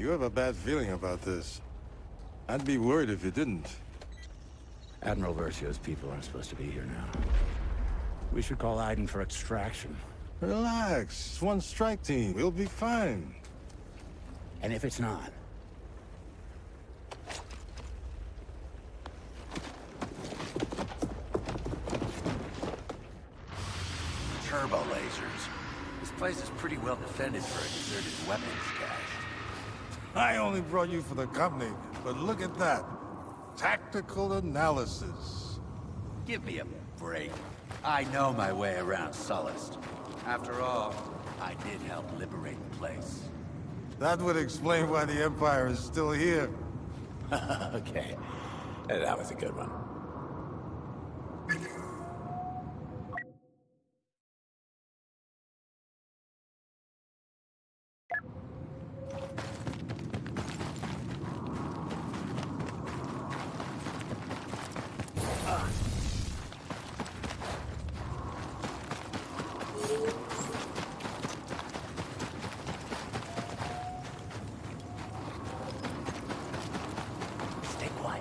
You have a bad feeling about this. I'd be worried if you didn't. Admiral Versio's people aren't supposed to be here now. We should call Aiden for extraction. Relax. It's one strike team. We'll be fine. And if it's not? Turbo lasers. This place is pretty well defended for a deserted weapons cache. I only brought you for the company, but look at that. Tactical analysis. Give me a break. I know my way around SULLUST. After all, I did help liberate the place. That would explain why the Empire is still here. Okay. That was a good one. Stay quiet.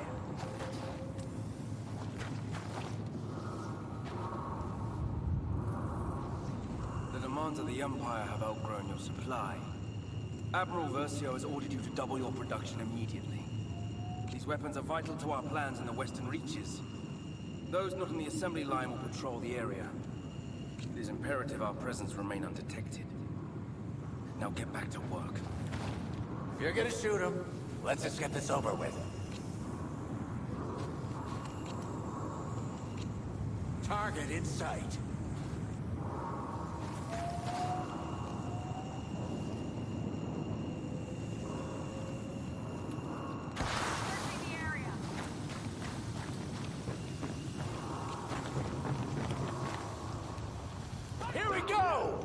The demands of the Empire have outgrown your supply. Admiral Versio has ordered you to double your production immediately. These weapons are vital to our plans in the Western Reaches. Those not in the assembly line will patrol the area. It is imperative our presence remain undetected. Now get back to work. If you're gonna shoot him, let's just get this over with. Target in sight. Here we go!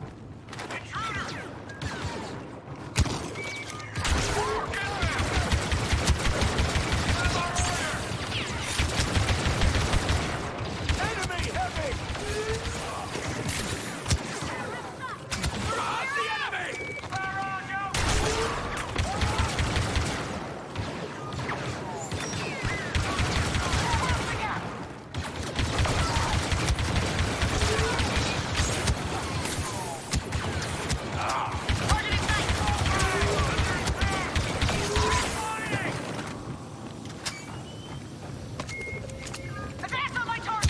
Enemy heavy! We're on the enemy! Fire on, Advance on my target!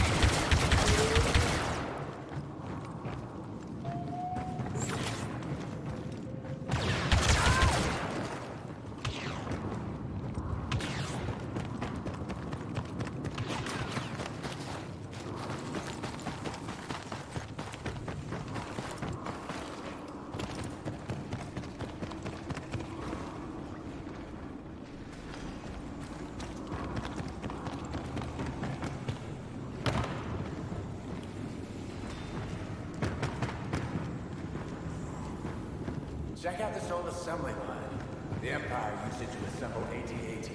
Check out this old assembly line. The Empire used it to assemble AT-ATs.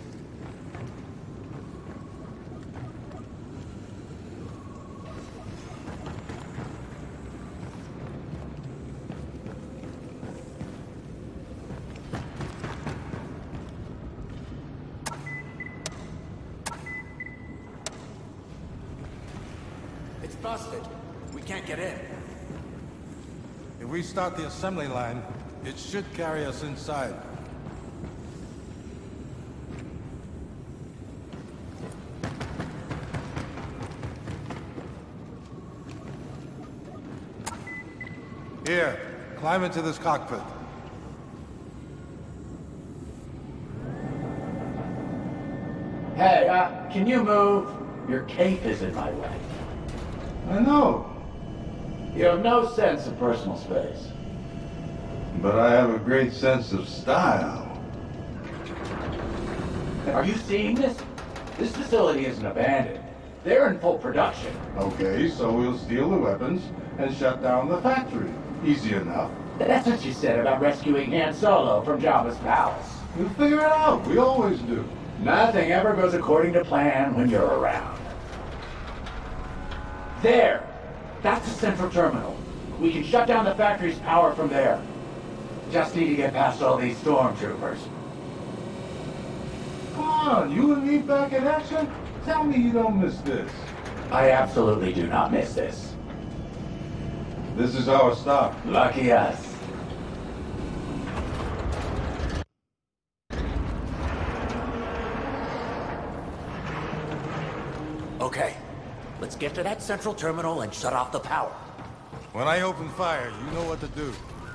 It's busted. We can't get in. If we start the assembly line, it should carry us inside. Here, climb into this cockpit. Hey, can you move? Your cape is in my way. I know, You have no sense of personal space. but I have a great sense of style. Are you seeing this? This facility isn't abandoned. They're in full production. Okay, so we'll steal the weapons and shut down the factory. Easy enough. That's what you said about rescuing Han Solo from Jabba's palace. We'll figure it out. We always do. Nothing ever goes according to plan when you're around. There! That's the central terminal. We can shut down the factory's power from there. Just need to get past all these stormtroopers. Come on, you and me back in action? Tell me you don't miss this. I absolutely do not miss this. This is our stop. Lucky us. Okay, let's get to that central terminal and shut off the power. When I open fire, you know what to do.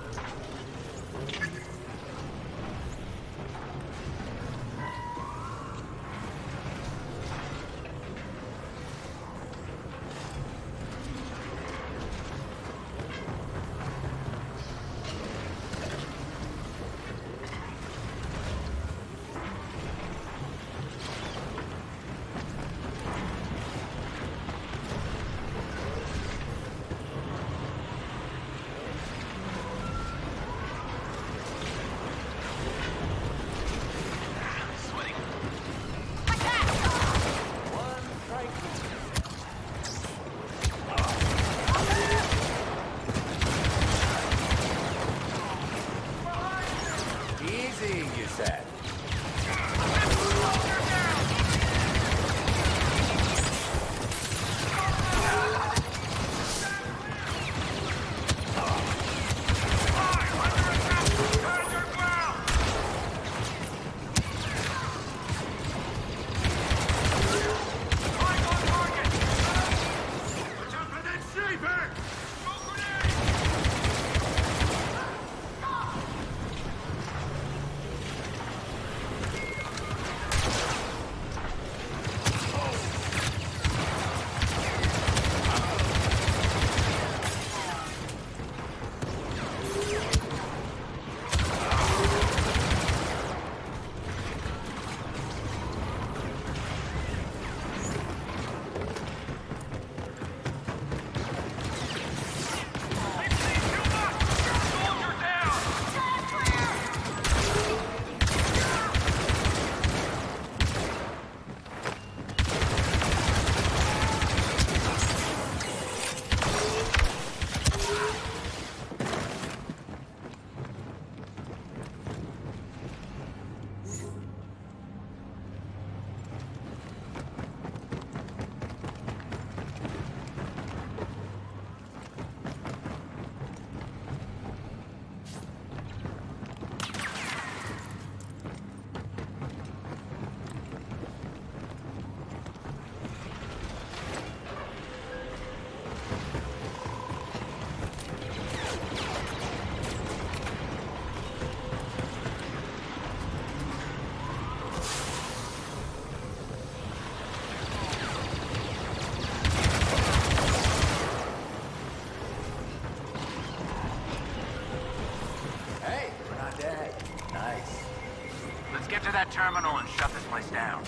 Get to that terminal and shut this place down.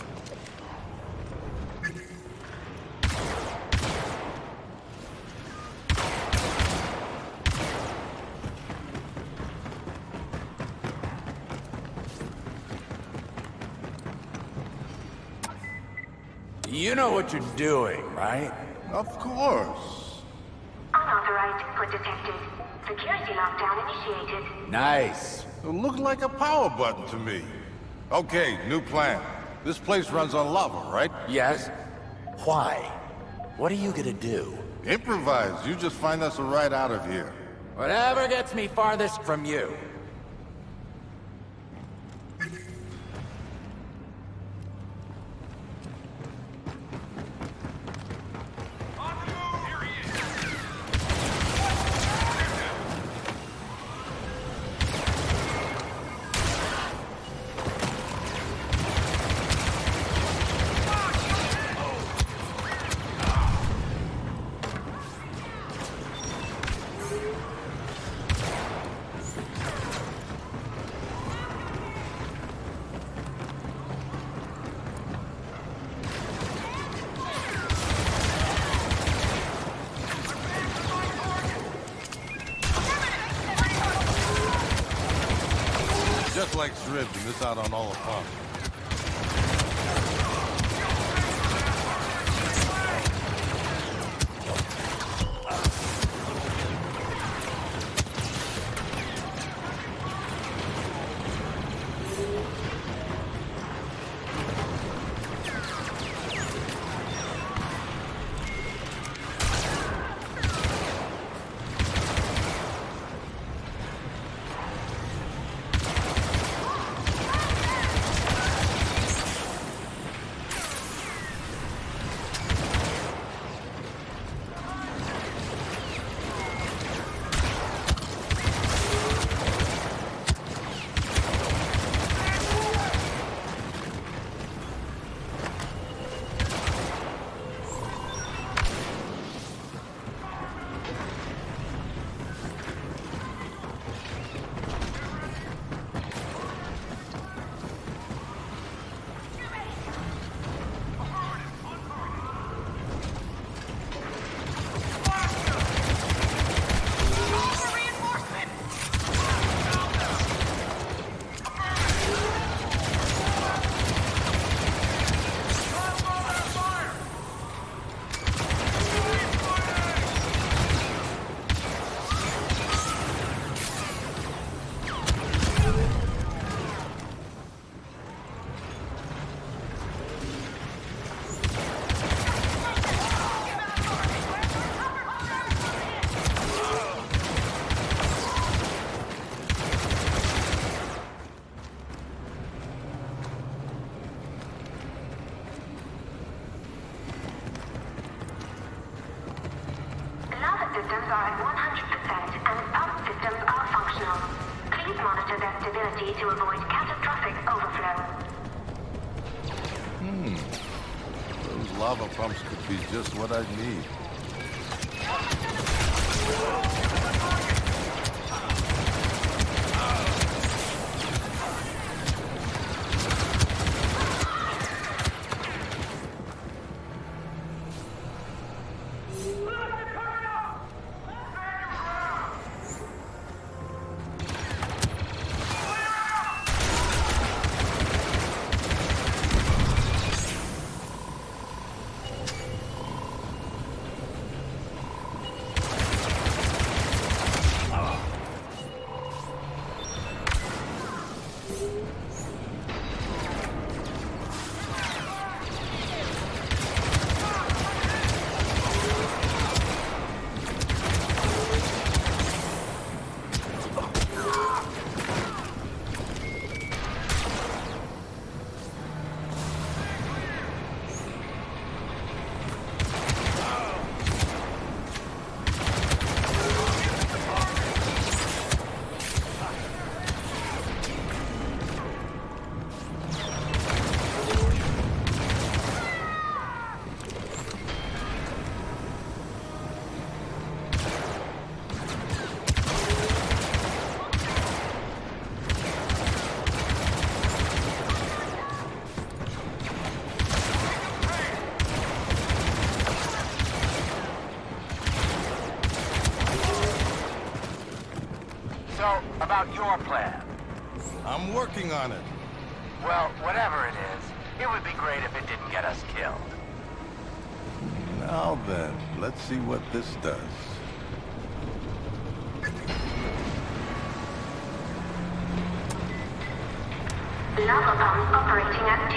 You know what you're doing, right? Of course. Unauthorized input detected. Security lockdown initiated. Nice. It looked like a power button to me. Okay, new plan. This place runs on lava, right? Yes. Why? What are you gonna do? Improvise. You just find us a ride out of here. Whatever gets me farthest from you. Just like Shriv, you miss out on all the fun. systems are at 100% and pump systems are functional. Please monitor their stability to avoid catastrophic overflow. Those lava pumps could be just what I need. So, about your plan. I'm working on it. Well, whatever it is, it would be great if it didn't get us killed. Now then, let's see what this does. Lava pumps operating at